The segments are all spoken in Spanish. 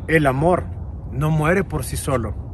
El amor no muere por sí solo.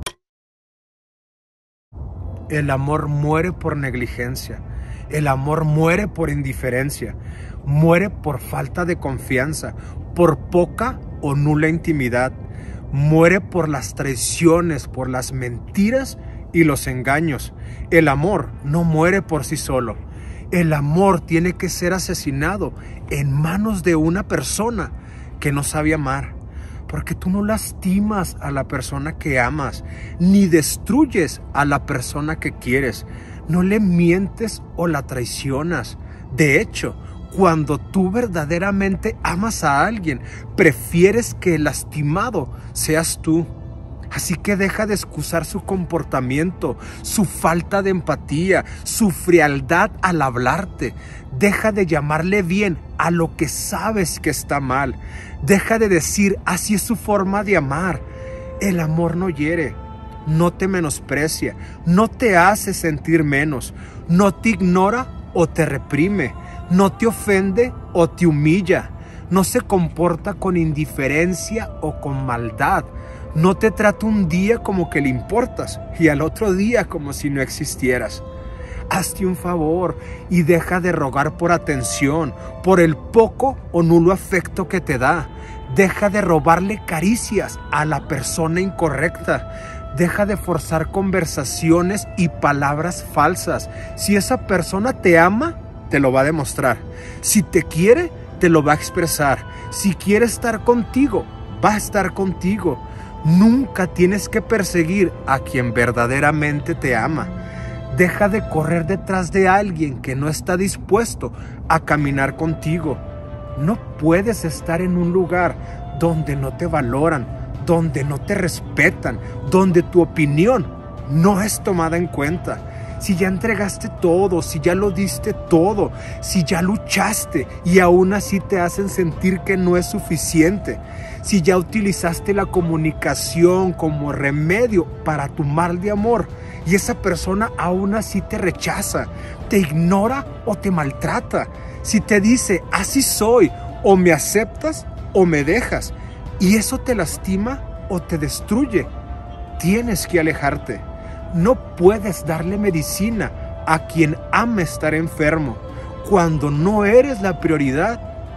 El amor muere por negligencia. El amor muere por indiferencia. Muere por falta de confianza, por poca o nula intimidad. Muere por las traiciones, por las mentiras y los engaños. El amor no muere por sí solo. El amor tiene que ser asesinado en manos de una persona que no sabe amar. Porque tú no lastimas a la persona que amas, ni destruyes a la persona que quieres. No le mientes o la traicionas. De hecho, cuando tú verdaderamente amas a alguien, prefieres que el lastimado seas tú. Así que deja de excusar su comportamiento, su falta de empatía, su frialdad al hablarte. Deja de llamarle bien a lo que sabes que está mal. Deja de decir, así es su forma de amar. El amor no hiere, no te menosprecia, no te hace sentir menos, no te ignora o te reprime, no te ofende o te humilla, no se comporta con indiferencia o con maldad. No te trata un día como que le importas y al otro día como si no existieras. Hazte un favor y deja de rogar por atención, por el poco o nulo afecto que te da. Deja de robarle caricias a la persona incorrecta. Deja de forzar conversaciones y palabras falsas. Si esa persona te ama, te lo va a demostrar. Si te quiere, te lo va a expresar. Si quiere estar contigo, va a estar contigo. Nunca tienes que perseguir a quien verdaderamente te ama. Deja de correr detrás de alguien que no está dispuesto a caminar contigo. No puedes estar en un lugar donde no te valoran, donde no te respetan, donde tu opinión no es tomada en cuenta. Si ya entregaste todo, si ya lo diste todo, si ya luchaste y aún así te hacen sentir que no es suficiente, si ya utilizaste la comunicación como remedio para tu mal de amor y esa persona aún así te rechaza, te ignora o te maltrata, si te dice así soy, o me aceptas o me dejas, y eso te lastima o te destruye, tienes que alejarte. No puedes darle medicina a quien ama estar enfermo cuando no eres la prioridad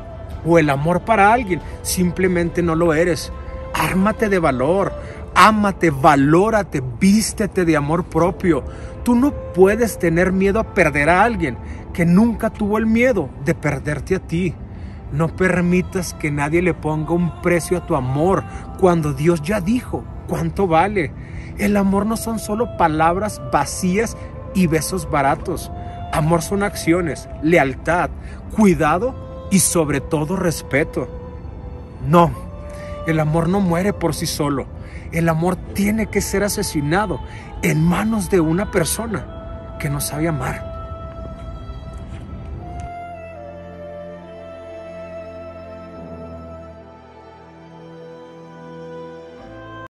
o el amor para alguien, simplemente no lo eres. Ármate de valor, ámate, valórate, vístete de amor propio. Tú no puedes tener miedo a perder a alguien que nunca tuvo el miedo de perderte a ti. No permitas que nadie le ponga un precio a tu amor cuando Dios ya dijo cuánto vale. El amor no son solo palabras vacías y besos baratos. Amor son acciones, lealtad, cuidado y sobre todo respeto. No, el amor no muere por sí solo. El amor tiene que ser asesinado en manos de una persona que no sabe amar.